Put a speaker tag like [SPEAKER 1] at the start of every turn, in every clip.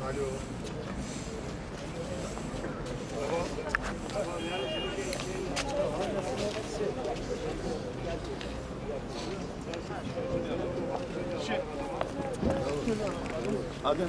[SPEAKER 1] Hadi.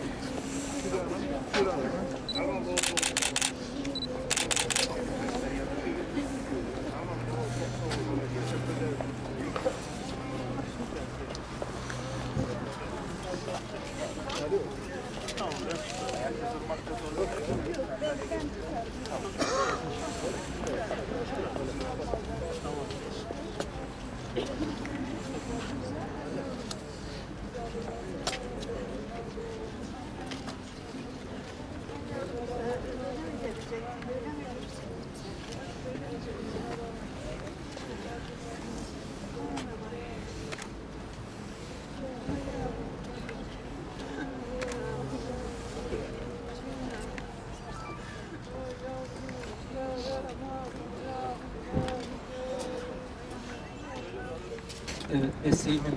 [SPEAKER 2] Evet, mesleğimin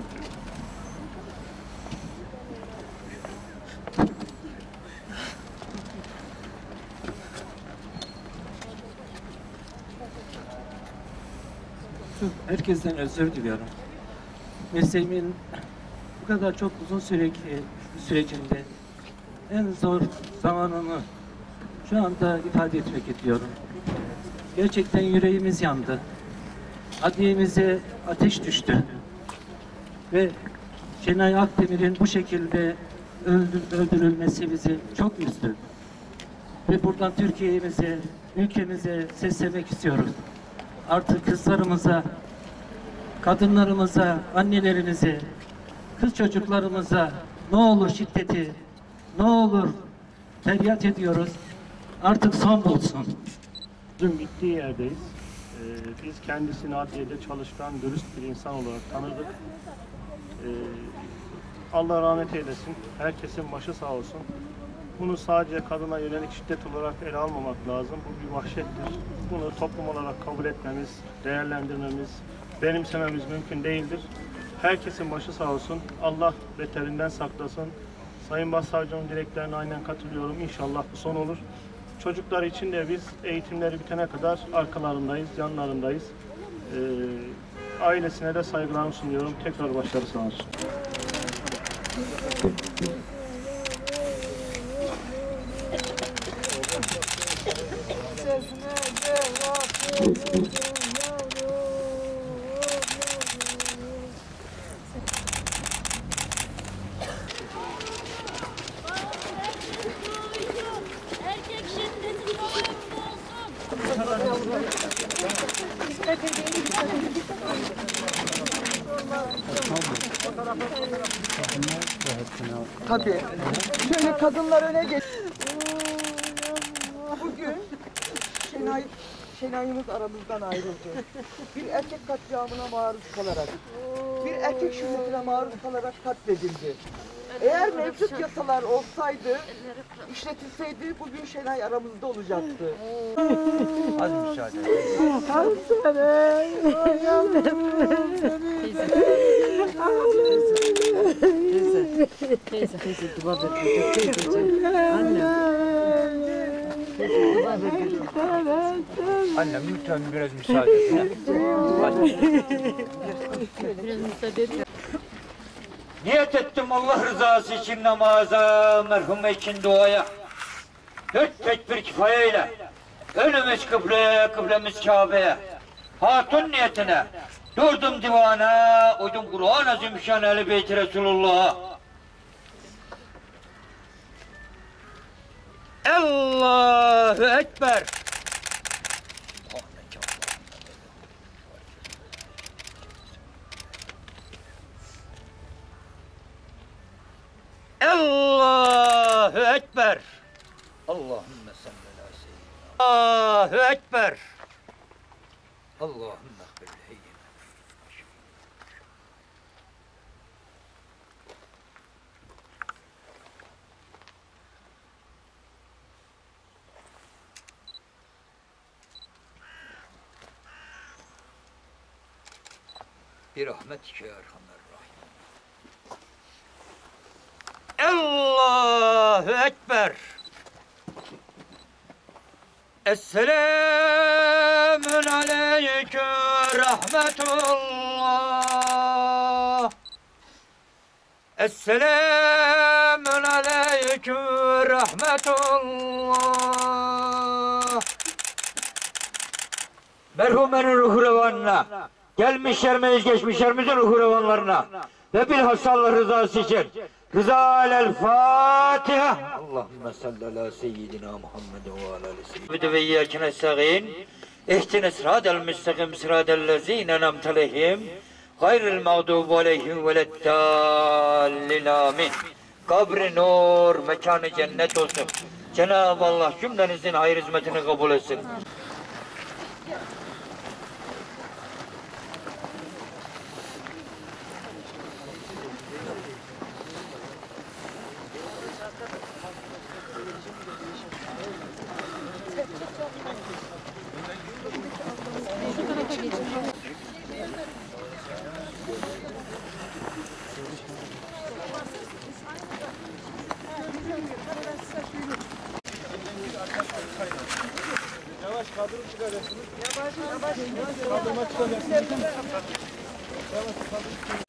[SPEAKER 2] herkesten özür diliyorum. Mesleğimin bu kadar çok uzun sürecinde en zor zamanını şu anda ifade etmek istiyorum. Gerçekten yüreğimiz yandı. Adliyemize ateş düştü. Ve Şenay Akdemir'in bu şekilde öldürülmesi bizi çok üzdü. Ve buradan Türkiye'mize, ülkemize seslenmek istiyoruz. Artık kızlarımıza, kadınlarımıza, annelerimize, kız çocuklarımıza ne olur şiddeti, ne olur feryat ediyoruz. Artık son bulsun.
[SPEAKER 3] Dün bittiği yerdeyiz. Biz kendisini adliyede çalışkan, dürüst bir insan olarak tanıdık. Allah rahmet eylesin. Herkesin başı sağ olsun. Bunu sadece kadına yönelik şiddet olarak ele almamak lazım. Bu bir vahşettir. Bunu toplum olarak kabul etmemiz, değerlendirmemiz, benimsememiz mümkün değildir. Herkesin başı sağ olsun. Allah beterinden saklasın. Sayın Başsavcımın dileklerine aynen katılıyorum. İnşallah bu son olur. Çocuklar için de biz eğitimleri bitene kadar arkalarındayız, yanlarındayız. Ailesine de saygılarımı sunuyorum. Tekrar başarı sağ olsun.
[SPEAKER 4] Tabii. Şöyle kadınlar öne geç. Bugün Şenay'ımız aramızdan ayrıldı. Bir erkek katliamına maruz kalarak, bir erkek şiddetine maruz kalarak katledildi. Eğer mevcut yasalar olsaydı, işletilseydi bugün Şenay aramızda olacaktı.
[SPEAKER 1] Hadi müsaade.
[SPEAKER 5] Teyze dua ver. Anne.
[SPEAKER 1] Annem lütfen biraz müsaade et.
[SPEAKER 5] Biraz müsaade et.
[SPEAKER 6] Niyet ettim Allah rızası için namaza, merhume için duaya. 4 tekbir kifayeyle. Önümüz kıbleye, kıblemiz Kabe'ye. Hatun niyetine. Durdum divana, uydum Kur'an-ı Azimüşşan Ehl-i Beyt-i Resulullah'a. Allahu Ekber. Allahu Ekber. Allahümme salli ala seyyidina. Allahu Ekber. Allahümme ehbel bir rahmetike ya Erhamer Rahim. Allah Allahu Ekber. Esselamun aleyküm rahmetullah. Esselamun aleyküm rahmetullah. Merhumenin ruhu revanına, gelmişlerimiz geçmişlerimizin ruhu revanlarına ve bilhassa Allah rızası için Rıza-el Fatiha. Allahümme salli ala seyyidina Muhammed ve ala seyyidina ve iyyâkine estağîn. İhtine sıradel müstakim sıradel lezîne nemte aleyhim gayril mağdûbu aleyhim veleddâllin amin. Kabri nur, mekanı cennet olsun. Cenab-ı Allah cümlenizin hayır hizmetini kabul etsin.
[SPEAKER 3] Yavaş kadro çıkarıyorsunuz. Yavaş. Kaldırma çıkacaksınız. Yavaş kadro çıkarıyorsunuz.